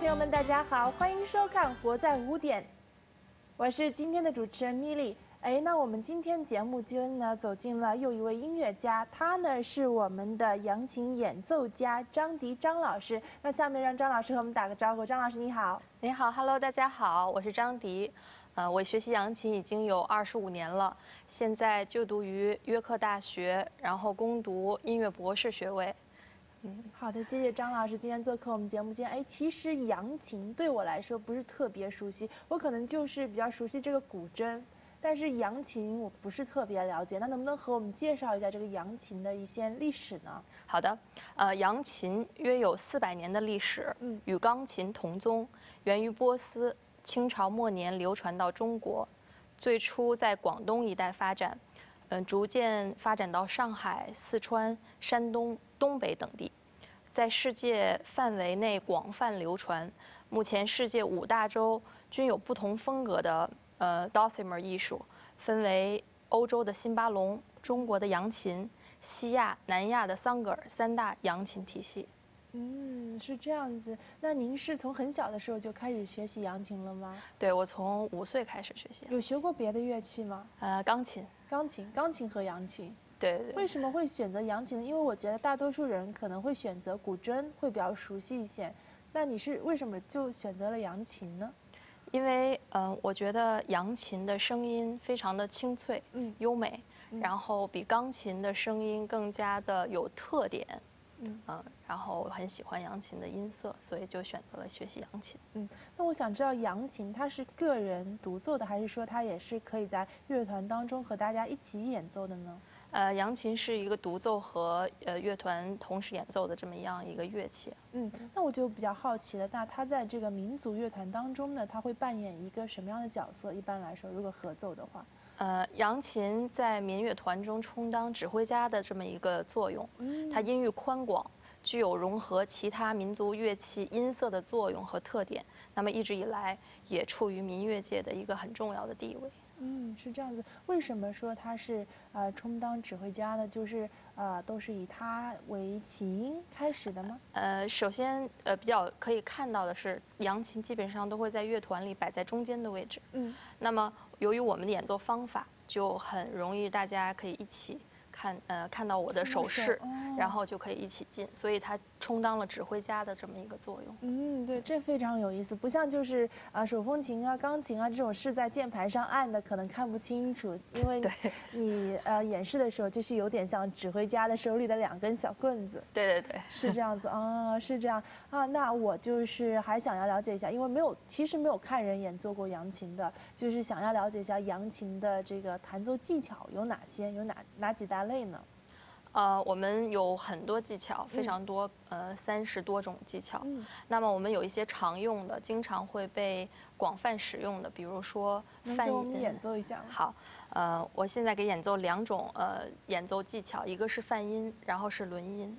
朋友们，大家好，欢迎收看《活在5点》，我是今天的主持人米莉。那我们今天节目间呢走进了又一位音乐家，他呢是我们的扬琴演奏家张迪张老师。那下面让张老师和我们打个招呼。张老师你好。 你好 ，Hello， 大家好，我是张迪。我学习扬琴已经有25年了，现在就读于约克大学，然后攻读音乐博士学位。 好的，谢谢张老师今天做客我们节目间。其实扬琴对我来说不是特别熟悉，我可能就是比较熟悉这个古筝，但是扬琴我不是特别了解。那能不能和我们介绍一下这个扬琴的一些历史呢？ 好的，扬琴约有400年的历史，与钢琴同宗，源于波斯，清朝末年流传到中国，最初在广东一带发展，逐渐发展到上海、四川、山东、东北等地，在世界范围内广泛流传。目前世界5大洲均有不同风格的dulcimer 艺术，分为欧洲的辛巴隆、中国的扬琴、西亚、南亚的桑格尔3大扬琴体系。 是这样子。那您是从很小的时候就开始学习扬琴了吗？ 对，我从5岁开始学习。 有学过别的乐器吗？ 钢琴。 钢琴和扬琴。 对对。 为什么会选择扬琴呢？因为我觉得大多数人可能会选择古筝，会比较熟悉一些。那你是为什么就选择了扬琴呢？ 因为我觉得扬琴的声音非常的清脆、优美，然后比钢琴的声音更加的有特点。然后我很喜欢扬琴的音色，所以就选择了学习扬琴。 那我想知道扬琴它是个人独奏的，还是说它也是可以在乐团当中和大家一起演奏的呢？ 扬琴是一个独奏和乐团同时演奏的这么样一个乐器。 那我就比较好奇了，那它在这个民族乐团当中呢，它会扮演一个什么样的角色？一般来说，如果合奏的话。 扬琴在民乐团中充当指挥家的这么一个作用，它音域宽广，具有融合其他民族乐器音色的作用和特点，那么一直以来也处于民乐界的一个很重要的地位。 是这样子。为什么说他是充当指挥家呢？就是都是以他为起因开始的吗？ 首先比较可以看到的是，扬琴基本上都会在乐团里摆在中间的位置。那么由于我们的演奏方法，就很容易大家可以一起看到我的手势，然后就可以一起进，所以它充当了指挥家的这么一个作用。 对，这非常有意思，不像就是手风琴啊、钢琴啊这种是在键盘上按的，可能看不清楚，因为你演示的时候就是有点像指挥家的手里的2根小棍子。 对对对， 是这样子啊，是这样啊。那我就是还想要了解一下，因为其实没有看人演奏过扬琴的，就是想要了解一下扬琴的这个弹奏技巧有哪些，有哪几大类呢？ 我们有很多技巧，非常多，30多种技巧。那么我们有一些常用的，经常会被广泛使用的，比如说能给我们演奏一下吗？ 好，我现在给演奏2种演奏技巧，一个是泛音，然后是轮音。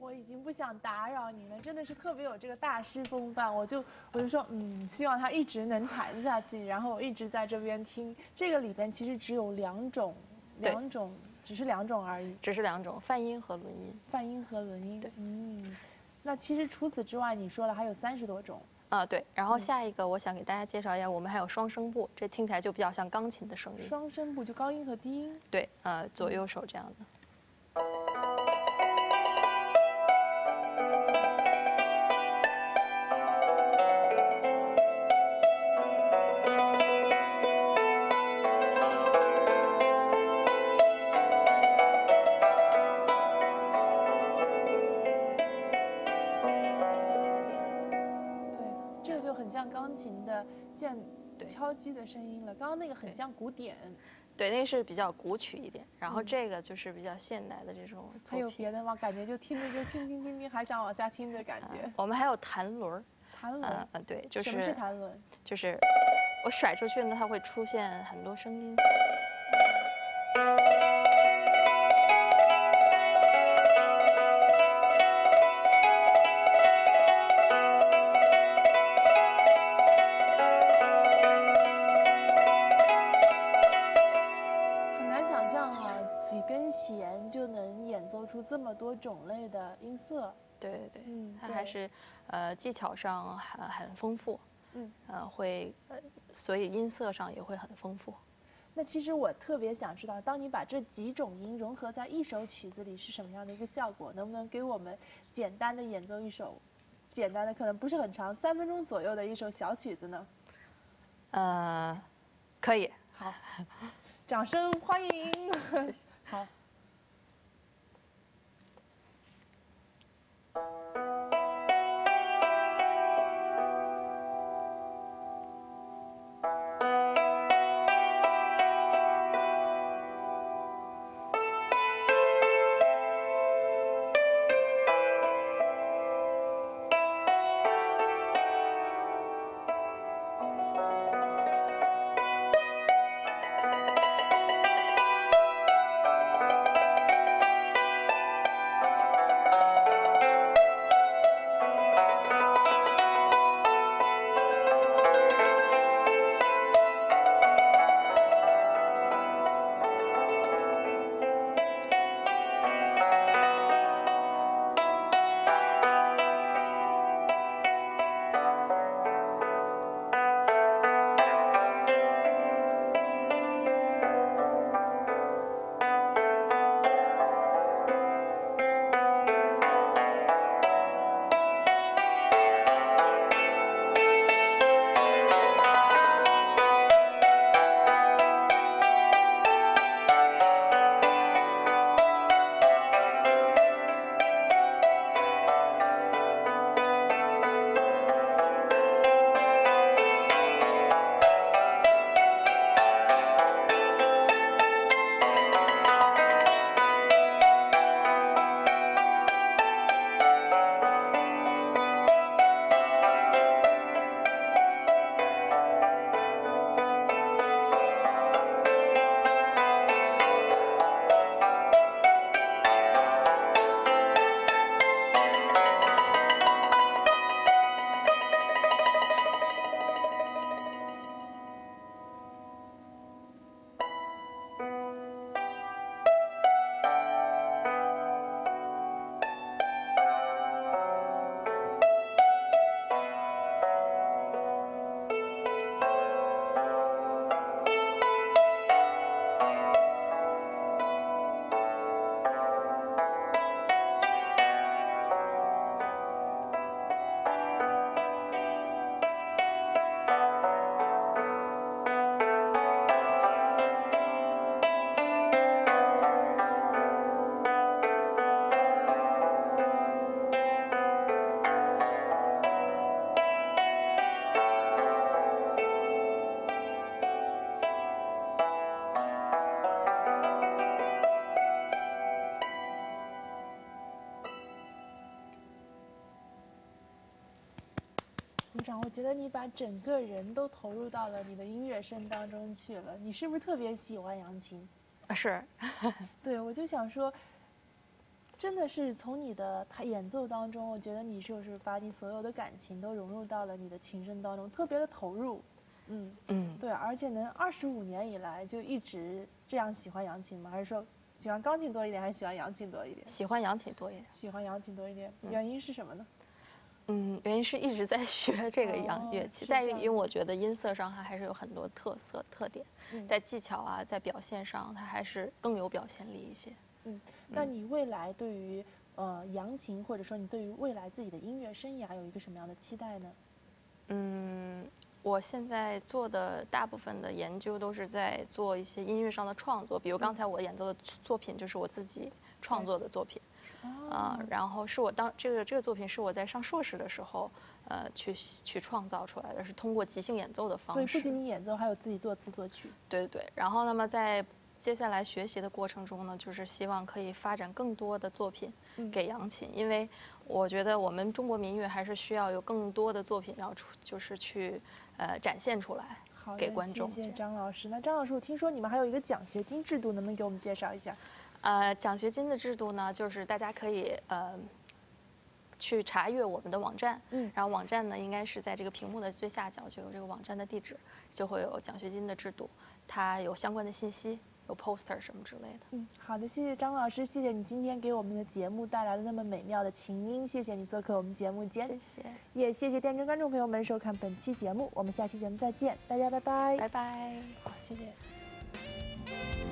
我已经不想打扰你了，真的是特别有这个大师风范。我就说，希望他一直能弹下去，然后我一直在这边听。这个里边其实只有两种，只是两种而已。 只是两种，泛音和轮音。 泛音和轮音。 对。 那其实除此之外，你说了还有30多种。 对，然后下一个我想给大家介绍一下，我们还有双声部，这听起来就比较像钢琴的声音。 双声部就高音和低音。 对，左右手这样的。 钢琴的敲击的声音了，刚刚那个很像古典。 对，那是比较古曲一点，然后这个就是比较现代的这种。 还有别的吗？感觉就听着就听，还想往下听的感觉。 我们还有弹轮。 弹轮。 对，就是。 什么是弹轮？ 就是我甩出去呢，它会出现很多声音。 就能演奏出这么多种类的音色。 对，它还是技巧上很丰富。所以音色上也会很丰富。 那其实我特别想知道，当你把这几种音融合在一首曲子里是什么样的一个效果？能不能给我们简单的演奏一首，简单的可能不是很长，3分钟左右的一首小曲子呢？ 可以。 好，掌声欢迎。好。组长，我觉得你把整个人都投入到了你的音乐声当中去了。你是不是特别喜欢扬琴？ 是。 对，我就想说， 真的是从你的演奏当中，我觉得你就是把你所有的感情都融入到了你的琴声当中，特别的投入。对，而且能25年以来就一直这样喜欢扬琴吗？还是说喜欢钢琴多一点，还是喜欢扬琴多一点？ 喜欢扬琴多一点。 喜欢扬琴多一点，原因是什么呢？ 原因是一直在学这个乐器，再因为我觉得音色上它还是有很多特点，在技巧啊，在表现上它还是更有表现力一些。 那你未来对于扬琴，或者说你对于未来自己的音乐生涯有一个什么样的期待呢？ 我现在做的大部分的研究都是在做一些音乐上的创作，比如刚才我演奏的作品就是我自己创作的作品。然后是我这个作品是我在上硕士的时候，去创造出来的，是通过即兴演奏的方式。 所以不仅你演奏，还有自己作词作曲。 对。然后那么在接下来学习的过程中呢，就是希望可以发展更多的作品给扬琴，因为我觉得我们中国民乐还是需要有更多的作品要就是去展现出来给观众。 谢谢张老师。那张老师，我听说你们还有一个奖学金制度，能不能给我们介绍一下？ 奖学金的制度呢，就是大家可以去查阅我们的网站，然后网站呢应该是在这个屏幕的最下角就有这个网站的地址，就会有奖学金的制度，它有相关的信息，有 poster 什么之类的。 好的，谢谢张老师，谢谢你今天给我们的节目带来了那么美妙的琴音，谢谢你做客我们节目间， 谢谢， 也谢谢电视观众朋友们收看本期节目，我们下期节目再见，大家拜拜， 拜拜， 好，谢谢。